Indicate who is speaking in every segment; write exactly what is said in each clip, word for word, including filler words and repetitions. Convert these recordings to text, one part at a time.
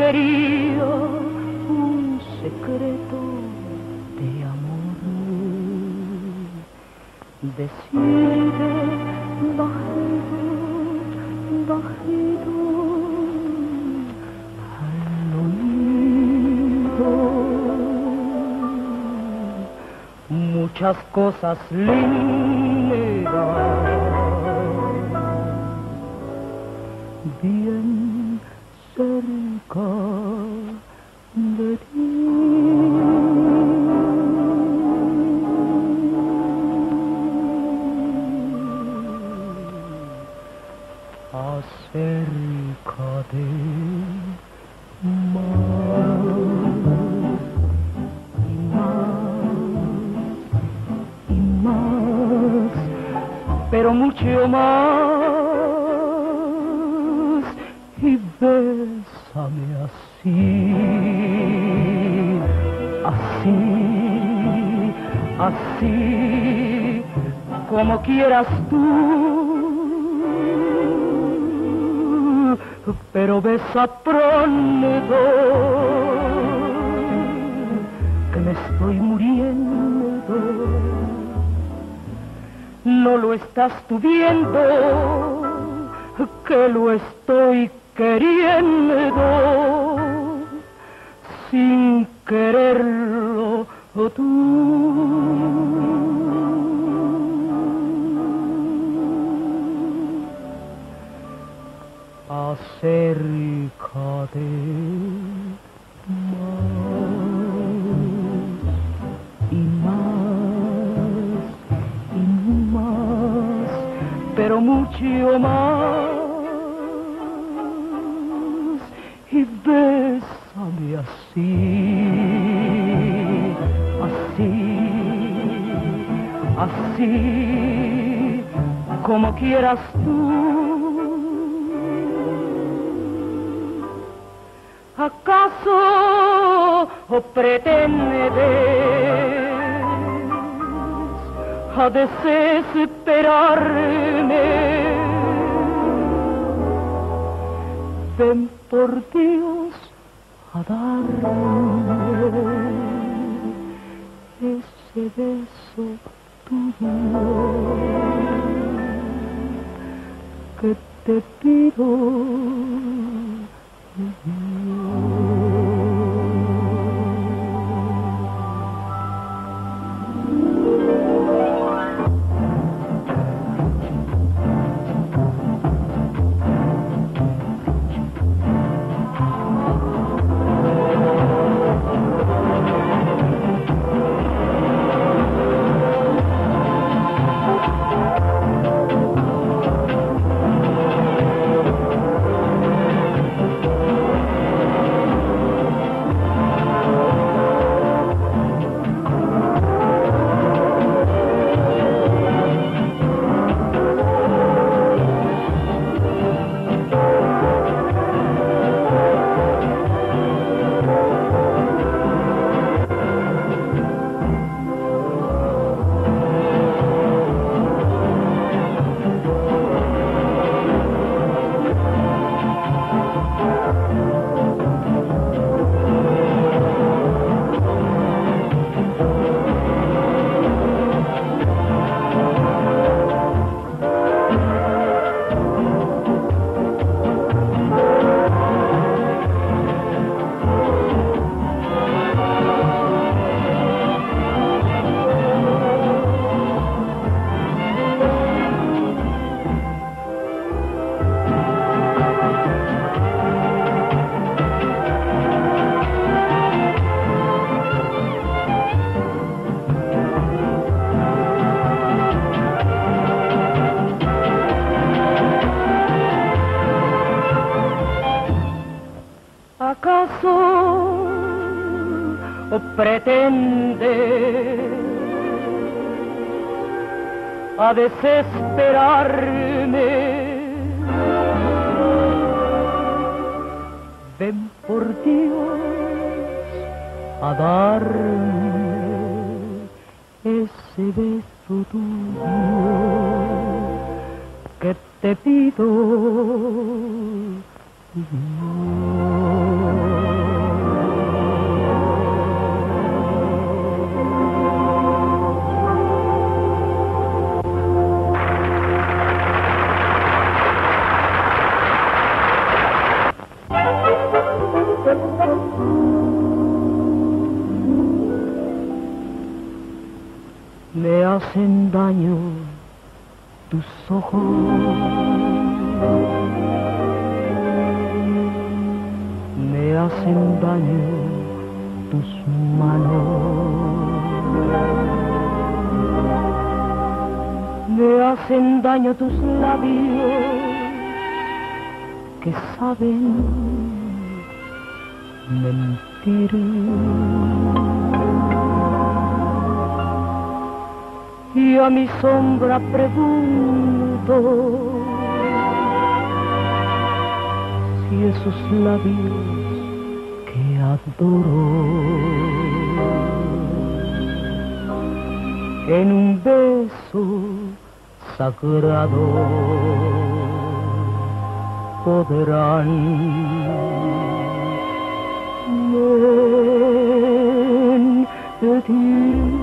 Speaker 1: quería un secreto de amor. Decirle bajito, bajito al oído muchas cosas lindas, bien cerca de ti. Acércate más y más y más, pero mucho más, y bésame así, así, así, como quieras tú. Pero besa pronto, que me estoy muriendo. No lo estás tú viendo, que lo estoy queriendo, sin quererlo tú. Acércate más y más y más, pero mucho más, y bésame así, así, así, como quieras tú. ¿Acaso pretendes a desesperarme? Ven por Dios a darme ese beso tuyo que te pido. ¿Acaso pretende a desesperarme? Ven por Dios a darme ese beso tuyo que te pido. No. me hacen daño tus ojos, me hacen daño tus manos, me hacen daño tus labios que saben mentir. Y a mi sombra pregunto si esos labios que adoro en un beso sagrado podrán mentir.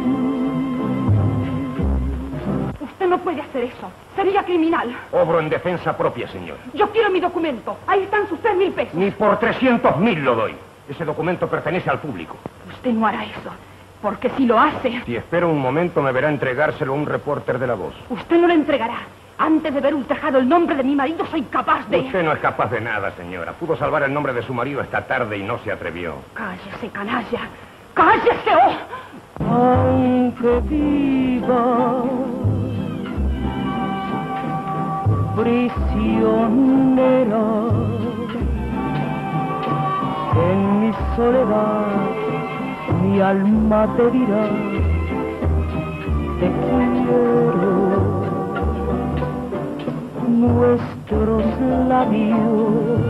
Speaker 2: Usted no puede hacer eso. Sería criminal.
Speaker 3: Obro en defensa propia, señor.
Speaker 2: Yo quiero mi documento. Ahí están sus tres mil pesos.
Speaker 3: Ni por trescientos mil lo doy. Ese documento pertenece al público.
Speaker 2: Usted no hará eso. Porque si lo hace...
Speaker 3: Si espero un momento, me verá entregárselo a un reporter de La Voz.
Speaker 2: Usted no lo entregará. Antes de ver ultrajado el nombre de mi marido, soy capaz de...
Speaker 3: Usted no es capaz de nada, señora. Pudo salvar el nombre de su marido esta tarde y no se atrevió.
Speaker 2: Cállese, canalla. ¡Cállese! ¡Oh!
Speaker 1: Aunque viva prisionera en mi soledad, mi alma te dirá te quiero. Nuestros labios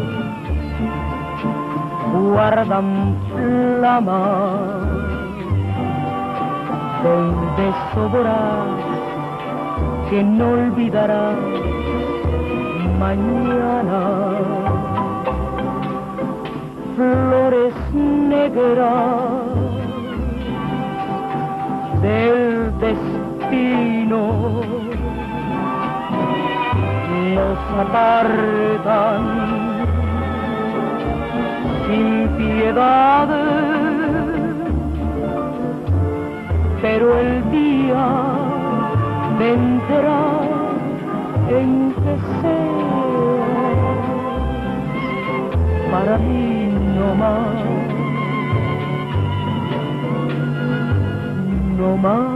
Speaker 1: guardan flama de un beso voraz que no olvidará mañana. Flores negras del destino nos apartan sin piedad, pero el día vendrá en que sea para mí no más, no más.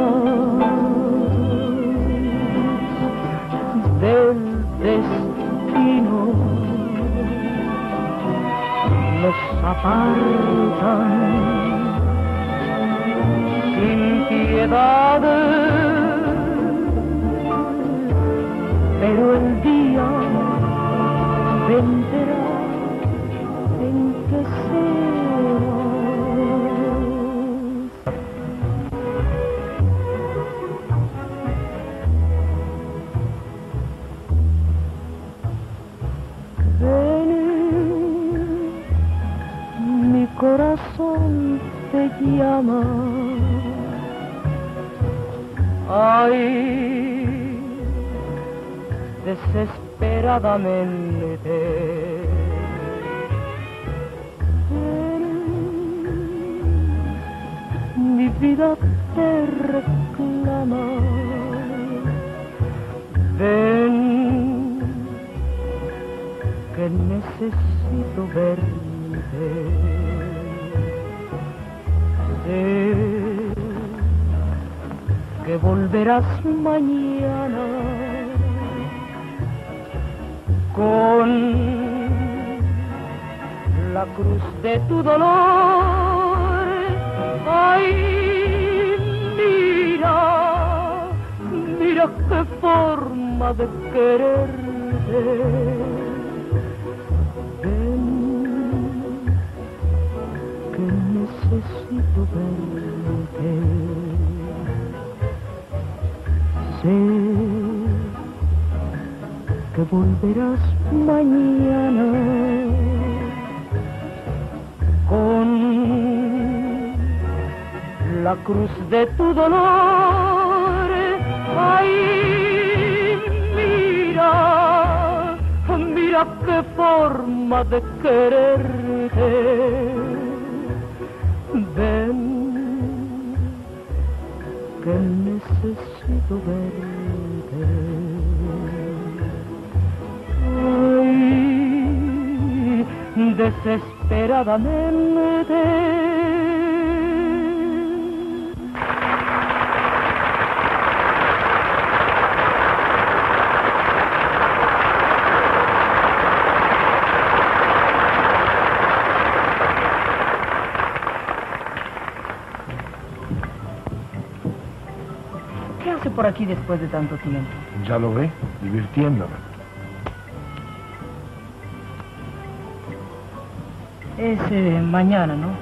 Speaker 1: del destino nos apartan sin piedad, pero el día vendrá en que será. Mi corazón te llama, ay, desesperadamente. Mi vida te reclama, ven, que necesito verte. Sé que volverás mañana con la cruz de tu dolor. Ay, mira, mira qué forma de quererte. Ven, que necesito verte. Sé que volverás mañana con la cruz de tu dolor. Ay, mira, mira qué forma de quererte. Ven, que necesito verte. Ay, desesperadamente.
Speaker 2: ¿Qué hace por aquí después de tanto tiempo?
Speaker 4: Ya lo ve, divirtiéndome.
Speaker 2: Es eh, mañana, ¿no?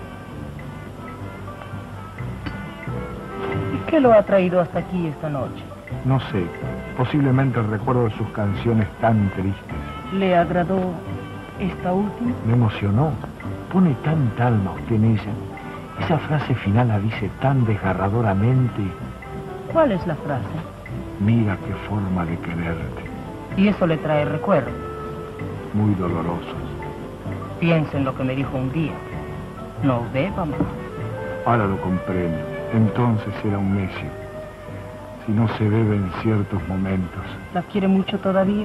Speaker 2: ¿Y qué lo ha traído hasta aquí esta noche?
Speaker 4: No sé, posiblemente el recuerdo de sus canciones tan tristes.
Speaker 2: ¿Le agradó esta última?
Speaker 4: Me emocionó. Pone tanta alma usted en ella. Esa frase final la dice tan desgarradoramente.
Speaker 2: ¿Cuál es la frase?
Speaker 4: Mira qué forma de quererte.
Speaker 2: Y eso le trae recuerdos.
Speaker 4: Muy dolorosos.
Speaker 2: Piensa en lo que me dijo un día. No beba más.
Speaker 4: Ahora lo comprendo. Entonces era un necio. Si no se bebe en ciertos momentos.
Speaker 2: ¿La quiere mucho todavía?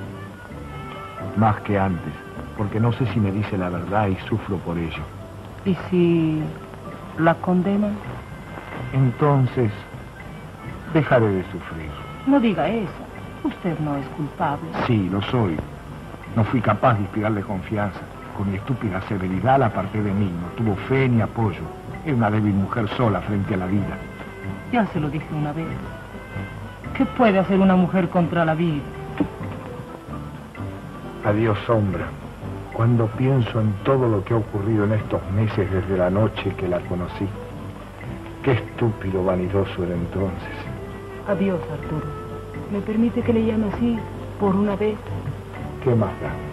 Speaker 4: Más que antes. Porque no sé si me dice la verdad y sufro por ello.
Speaker 2: ¿Y si la condenan?
Speaker 4: Entonces dejaré de sufrir.
Speaker 2: No diga eso. Usted no es culpable.
Speaker 4: Sí, lo soy. No fui capaz de inspirarle confianza. Con mi estúpida severidad la aparté de mí. No tuvo fe ni apoyo. Era una débil mujer sola frente a la vida.
Speaker 2: Ya se lo dije una vez. ¿Qué puede hacer una mujer contra la vida?
Speaker 4: Adiós, sombra. Cuando pienso en todo lo que ha ocurrido en estos meses desde la noche que la conocí. Qué estúpido, vanidoso era entonces.
Speaker 2: Adiós, Arturo. ¿Me permite que le llame así por una vez?
Speaker 4: ¿Qué más da?